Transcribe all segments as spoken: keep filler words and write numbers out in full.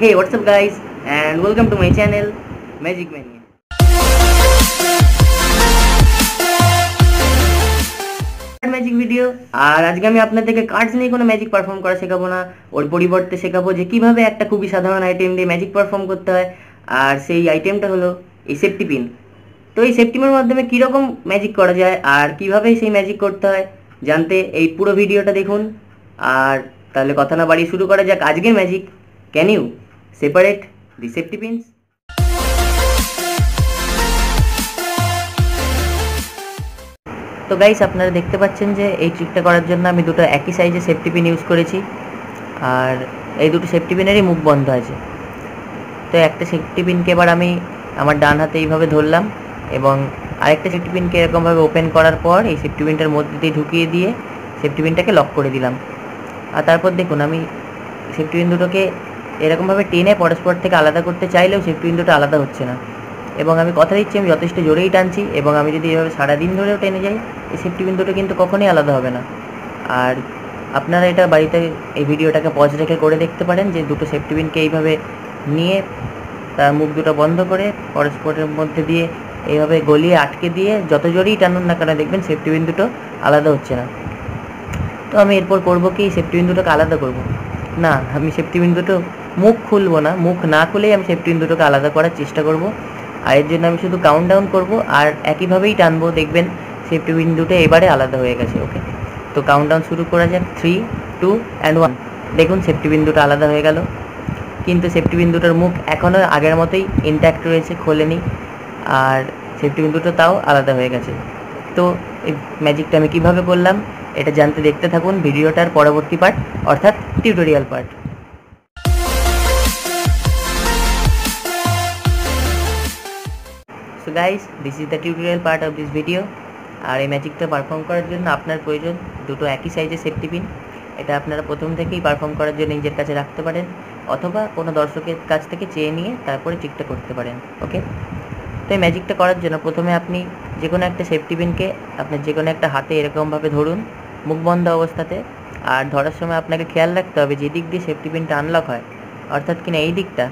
Hey, what's up guys, and welcome to my channel MagicMania. Magic video. আর আজকে আমি আপনাদেরকে কার্ডস নিয়ে কোনো ম্যাজিক পারফর্ম করা শেখাবো না, ওর পরিবর্তে শেখাবো যে কিভাবে একটা খুবই সাধারণ আইটেম দিয়ে ম্যাজিক পারফর্ম করতে হয়। আর সেই আইটেমটা হলো এই সেফটি পিন। তো এই সেফটি পিনের মাধ্যমে কীরকম ম্যাজিক করা যায় আর কিভাবে সেই ম্যাজিক করতে হয় জানতে এই পুরো ভিডিওটা দেখুন। আর তাহলে কথা না বাড়িয়ে শুরু করা যাক আজকের magic. Can you separate the safety pins? তো গাইস, আপনারা দেখতে পাচ্ছেন যে এই ট্রিকটা করার জন্য আমি দুটো একই সাইজের সেফটি পিন ইউজ করেছি। আর এই দুটো সেফটি পিনেরই মুখ বন্ধ আছে। তো একটা সেফটি পিনকে এবার আমি আমার ডান হাতে এইভাবে ধরলাম এবং আরেকটা সেফটি পিনকে এরকমভাবে ওপেন করার পর এই সেফটি পিনটার মধ্যে দিয়ে ঢুকিয়ে দিয়ে সেফটি পিনটাকে লক করে দিলাম। আর তারপর দেখুন, আমি সেফটি পিন দুটোকে এরকমভাবে টেনে পরস্পর থেকে আলাদা করতে চাইলেও সেফটি পিন দুটো আলাদা হচ্ছে না। এবং আমি কথা দিচ্ছি আমি যথেষ্ট জোরেই টানছি, এবং আমি যদি এভাবে সারাদিন ধরেও টেনে যাই এই সেফটি পিন দুটো কিন্তু কখনোই আলাদা হবে না। আর আপনারা এটা বাড়িতে এই ভিডিওটাকে পজ রেখে করে দেখতে পারেন যে দুটো সেফটি পিনকে এইভাবে নিয়ে তার মুখ দুটো বন্ধ করে পরস্পরের মধ্যে দিয়ে এইভাবে গলিয়ে আটকে দিয়ে যত জোরেই টানুন না কেন দেখবেন সেফটি পিন দুটো আলাদা হচ্ছে না। তো আমি এরপর করবো কি, সেফটি পিন দুটোকে আলাদা করব না, আমি সেফটি পিন দুটো মুখ খুলবো না, মুখ না খুলেই আমি সেফটি পিন দুটোকে আলাদা করার চেষ্টা করব। আর এর জন্য আমি শুধু কাউন্ট ডাউন করবো আর একইভাবেই টানবো, দেখবেন সেফটি পিন দুটো এবারে আলাদা হয়ে গেছে। ওকে, তো কাউন্ট ডাউন শুরু করা যাক। Three two and one. দেখুন সেফটি পিন দুটো আলাদা হয়ে গেল, কিন্তু সেফটি পিন দুটোর মুখ এখনও আগের মতোই ইনট্যাক্ট রয়েছে, খোলেনি। আর সেফটি পিন দুটো তাও আলাদা হয়ে গেছে। তো এই ম্যাজিকটা আমি কীভাবে করলাম এটা জানতে দেখতে থাকুন ভিডিওটার পরবর্তী পার্ট, অর্থাৎ tutorial part. So guys, this is the tutorial part of this video. আর এই ম্যাজিকটা পারফর্ম করার জন্য আপনার প্রয়োজন দুটো একই সাইজের সেফটি পিন। এটা আপনারা প্রথম থেকেই পারফর্ম করার জন্য নিজের কাছে রাখতে পারেন, অথবা কোনো দর্শকের কাছ থেকে চেয়ে নিয়ে তারপরে ট্রিকটা করতে পারেন। ওকে, তো এই ম্যাজিকটা করার জন্য প্রথমে আপনি যে কোনো একটা সেফটি পিনকে আপনার যে কোনো একটা হাতে এরকমভাবে ধরুন মুখ বন্ধ অবস্থাতে। আর ধরার সময় আপনাকে খেয়াল রাখতে হবে যে দিক দিয়ে সেফটি পিনটা আনলক হয়, অর্থাৎ কিনা এই দিকটা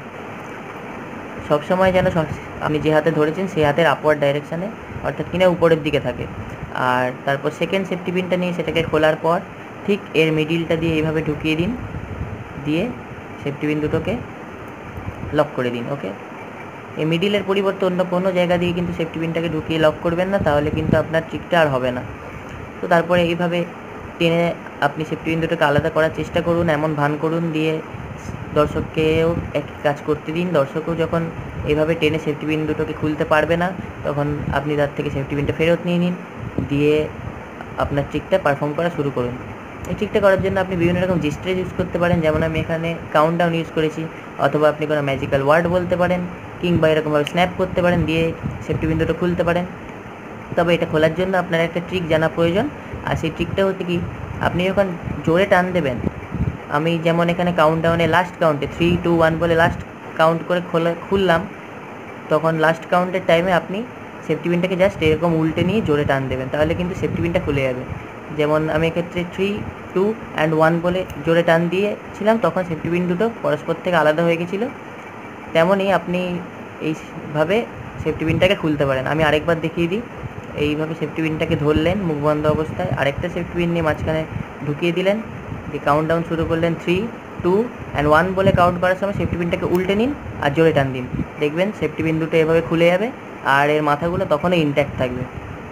সবসময় যেন আপনি যে হাতে ধরেছেন সেই হাতের আপওয়ার্ড ডাইরেকশানে, অর্থাৎ কিনা উপরের দিকে থাকে। আর তারপর সেকেন্ড সেফটি পিনটা নিয়ে সেটাকে খোলার পর ঠিক এর মিডিলটা দিয়ে এইভাবে ঢুকিয়ে দিন, দিয়ে সেফটি পিন দুটোকে লক করে দিন। ওকে, এই মিডিলের পরিবর্তে অন্য কোনো জায়গা দিয়ে কিন্তু সেফটি পিনটাকে ঢুকিয়ে লক করবেন না, তাহলে কিন্তু আপনার ট্রিকটা আর হবে না। তো তারপরে এইভাবে টেনে আপনি সেফটি পিন দুটোকে আলাদা করার চেষ্টা করুন, এমন ভান করুন, দিয়ে দর্শককেও এক কাজ করতে দিন। দর্শকও যখন এইভাবে টেনে সেফটি পিন দুটোকে খুলতে পারবে না তখন আপনি তার থেকে সেফটি পিনটা ফেরত নিয়ে নিন, দিয়ে আপনার ট্রিকটা পারফর্ম করা শুরু করুন। এই ট্রিকটা করার জন্য আপনি বিভিন্ন রকম জেস্টার ইউজ করতে পারেন, যেমন আমি এখানে কাউন্ট ডাউন ইউজ করেছি, অথবা আপনি কোনো ম্যাজিক্যাল ওয়ার্ড বলতে পারেন, কিংবা এরকমভাবে স্ন্যাপ করতে পারেন, দিয়ে সেফটি পিন দুটো খুলতে পারেন। তবে এটা খোলার জন্য আপনার একটা ট্রিক জানা প্রয়োজন। আর সেই ট্রিকটা হচ্ছে কি, আপনি যখন জোরে টান দেবেন, আমি যেমন এখানে কাউন্ট ডাউনে লাস্ট কাউন্টে থ্রি টু ওয়ান বলে লাস্ট কাউন্ট করে খোলা খুললাম, তখন লাস্ট কাউন্টের টাইমে আপনি সেফটি পিনটাকে জাস্ট এরকম উল্টে নিয়ে জোরে টান দেবেন, তাহলে কিন্তু সেফটি পিনটা খুলে যাবে। যেমন আমি এক্ষেত্রে থ্রি টু অ্যান্ড ওয়ান বলে জোরে টান দিয়েছিলাম, তখন সেফটি পিন দুটো পরস্পর থেকে আলাদা হয়ে গেছিলো। তেমনই আপনি এইভাবে সেফটি পিনটাকে খুলতে পারেন। আমি আরেকবার দেখিয়ে দিই। এইভাবে সেফটি পিনটাকে ধরলেন মুখ বন্ধ অবস্থায়, আরেকটা সেফটি পিন নিয়ে মাঝখানে ঢুকিয়ে দিলেন, দিয়ে কাউন্ট ডাউন শুরু করলেন। থ্রি টু অ্যান্ড ওয়ান বলে কাউন্ট করার সময় সেফটি পিনটাকে উল্টে নিন আর জোরে টান দিন, দেখবেন সেফটি পিন দুটো এভাবে খুলে যাবে আর এর মাথাগুলো তখনও ইনট্যাক্ট থাকবে।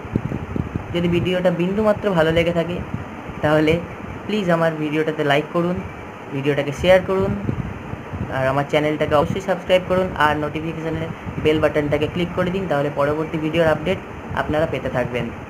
যদি ভিডিওটা বিন্দুমাত্র ভালো লেগে থাকে তাহলে প্লিজ আমার ভিডিওটাতে লাইক করুন, ভিডিওটাকে শেয়ার করুন, আর আমার চ্যানেলটাকে অবশ্যই সাবস্ক্রাইব করুন, আর নোটিফিকেশানের বেল বাটনটাকে ক্লিক করে দিন, তাহলে পরবর্তী ভিডিওর আপডেট আপনারা পেতে থাকবেন।